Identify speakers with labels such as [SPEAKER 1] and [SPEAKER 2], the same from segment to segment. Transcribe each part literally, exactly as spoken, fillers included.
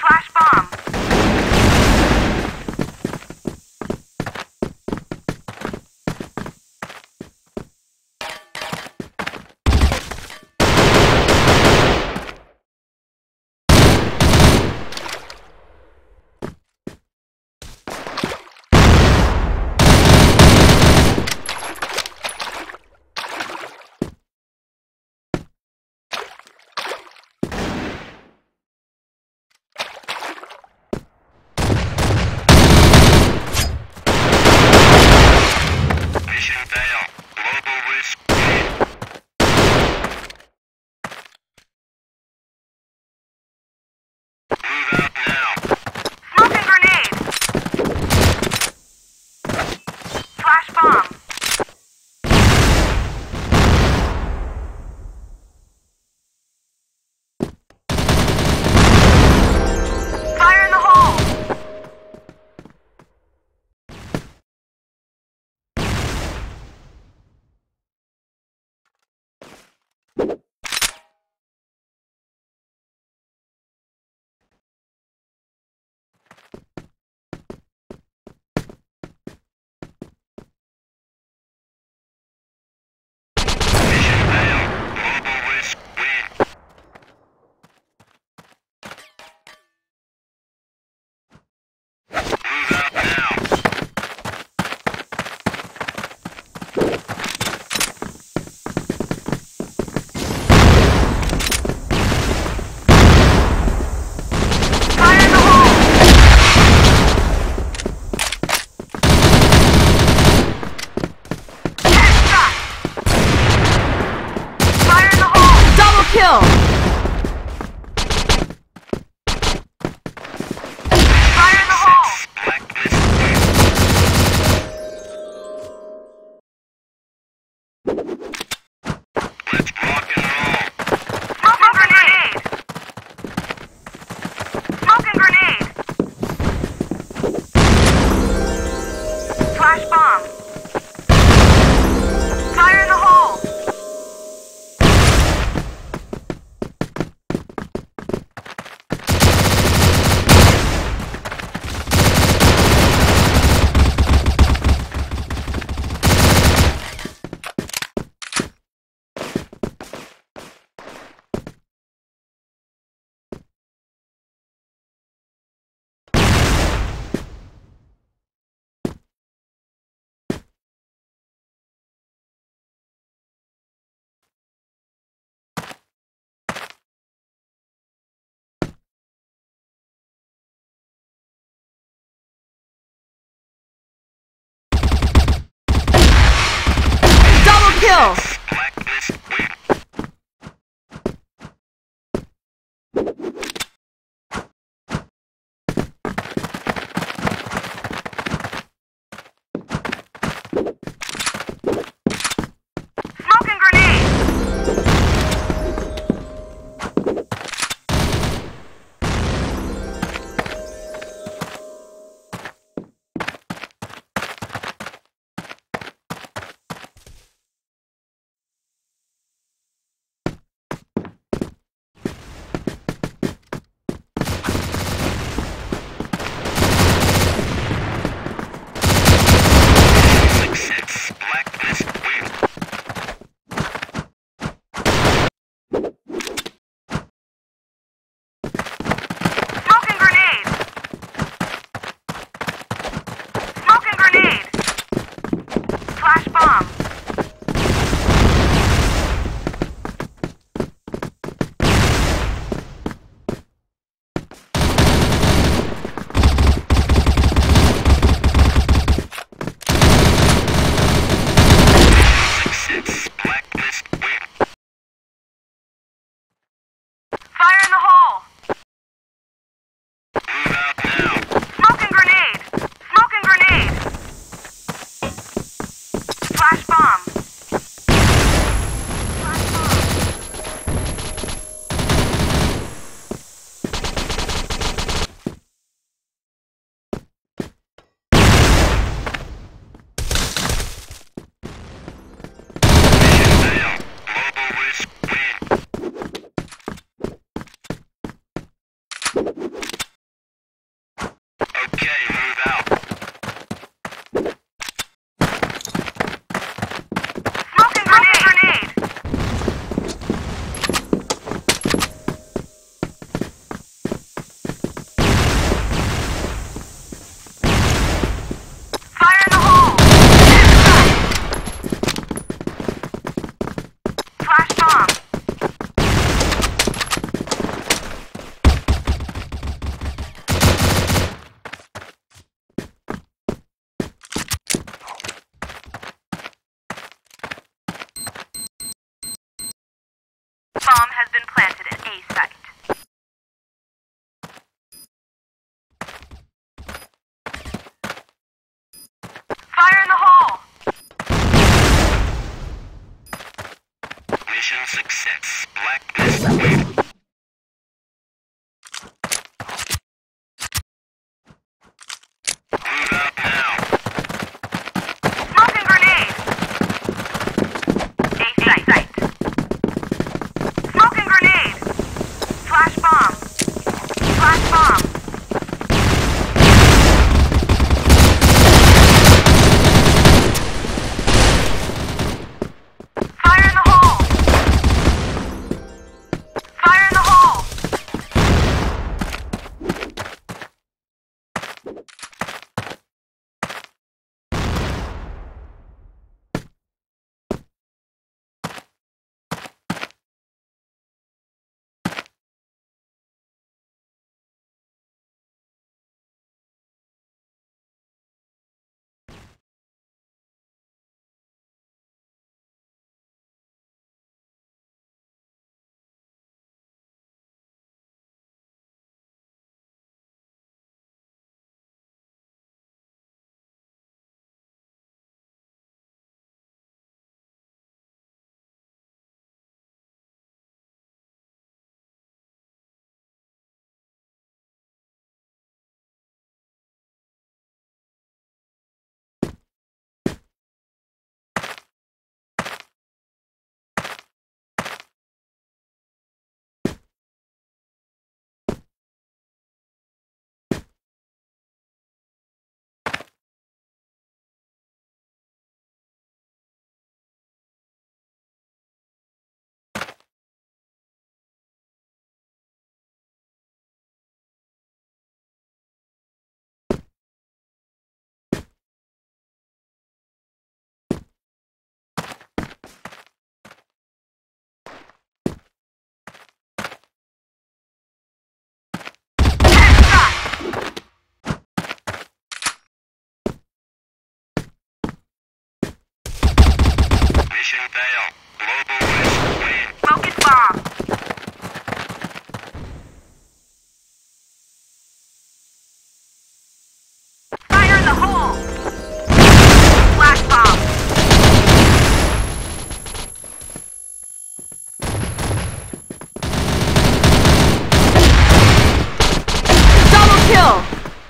[SPEAKER 1] Flash bomb.
[SPEAKER 2] Mission failed. Global risk. Move out now.
[SPEAKER 1] Smoking grenade. Flash bomb. Fire in the hole.
[SPEAKER 2] Mission failed. Global risk. Win. Move out now.
[SPEAKER 1] Fire in the hole. Headshot. Fire in the hole. Double kill. Fire in the hole.
[SPEAKER 2] Blacklist. Let's rock and roll.
[SPEAKER 1] Smoking grenade. Smoking grenade. Flash bomb. Fire in the hole. Double kill.
[SPEAKER 2] Blacklist. Win.
[SPEAKER 1] Smoking grenade.
[SPEAKER 2] Success. Blacklist. Win.
[SPEAKER 1] Smoking grenade. Smoking grenade. Flash bomb.
[SPEAKER 2] Success. Blacklist. Win.
[SPEAKER 1] Fire in the hole.
[SPEAKER 2] Move out now.
[SPEAKER 1] Smoking grenade. Smoking grenade. Flash bomb. Flash
[SPEAKER 2] failed. Global risk win.
[SPEAKER 1] Focus bomb. Fire in the hole. Flash bomb.
[SPEAKER 3] Double kill!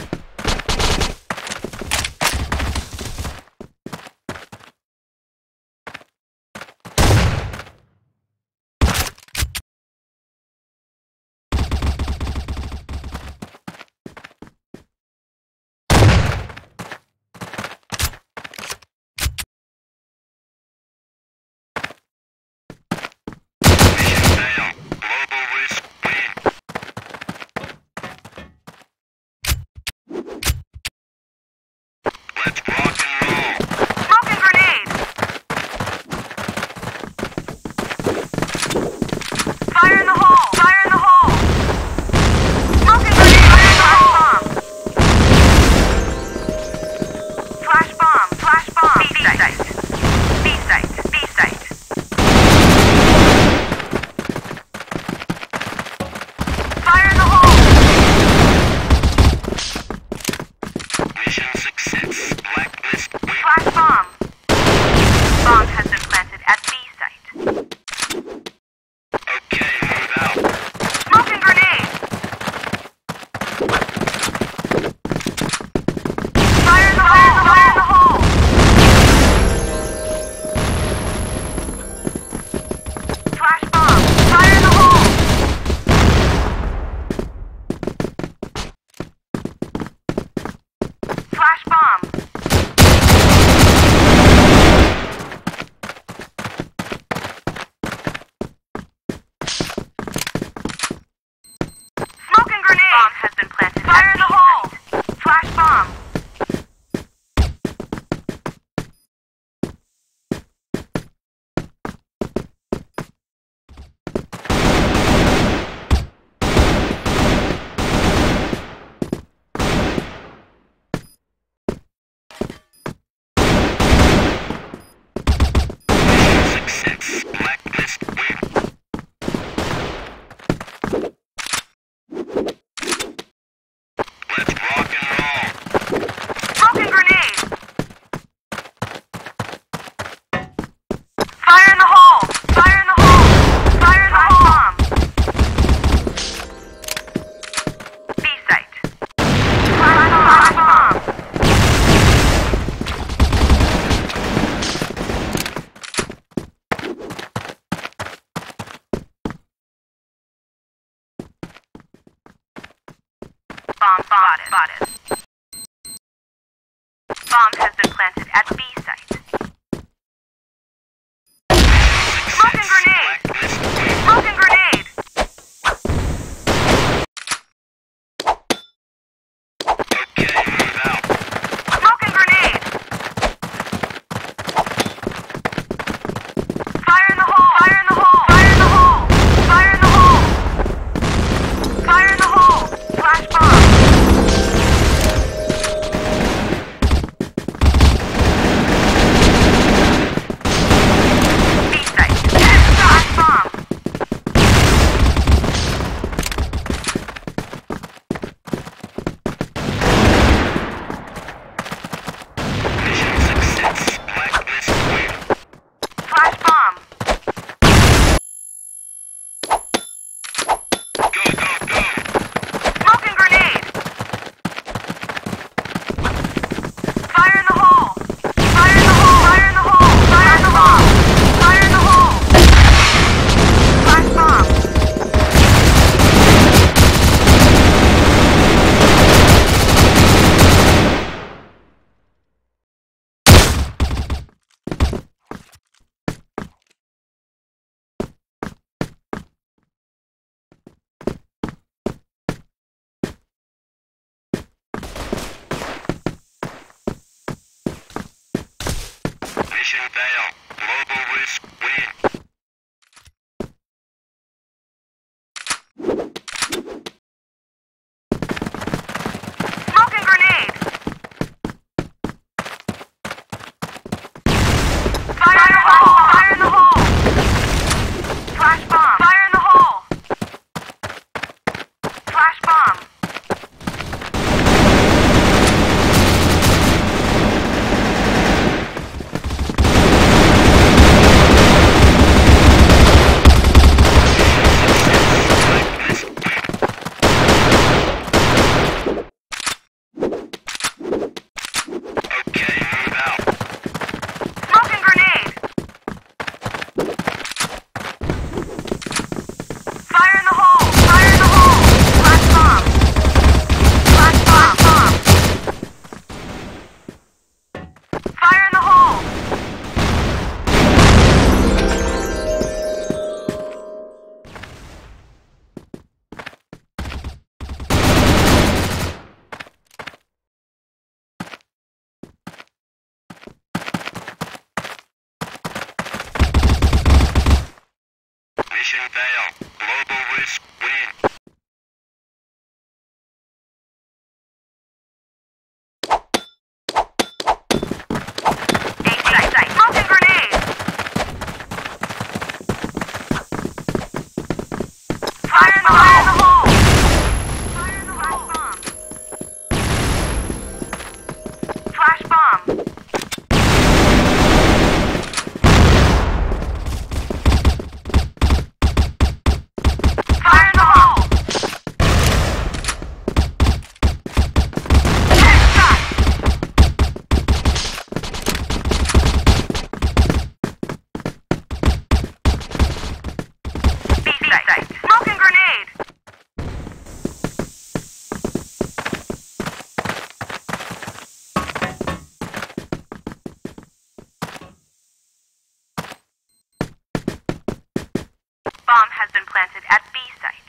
[SPEAKER 1] Bomb spotted. spotted. Bomb has been planted at B site. Smoking grenade! Smoking grenade!
[SPEAKER 2] Okay, move out.
[SPEAKER 1] Smoking grenade! Fire in the hole! Fire in the hole! Fire in the hole! Fire in the hole! Fire in the hole! Flash bomb! B site. Flash bomb!
[SPEAKER 2] Mission success. Blacklist win.
[SPEAKER 1] Flash bomb!
[SPEAKER 2] Go, go, go.
[SPEAKER 1] Smoking grenade! Fire in the hole! Fire in the hole! Fire in the hole! Fire in the hole! Fire in the hole! Flash bomb!
[SPEAKER 2] Mission failed. Global risk win.
[SPEAKER 1] Smoking grenade! Fire in the hole! Fire in the hole!
[SPEAKER 2] Fail. Global risk win.
[SPEAKER 1] Eight sight, sight. Smoking grenade. Fire in the hole. Fire in the hole. Flash bomb. Flash bomb. Fire in the hole. Headshot. B site. Smoking grenade. Bomb has been planted at B site.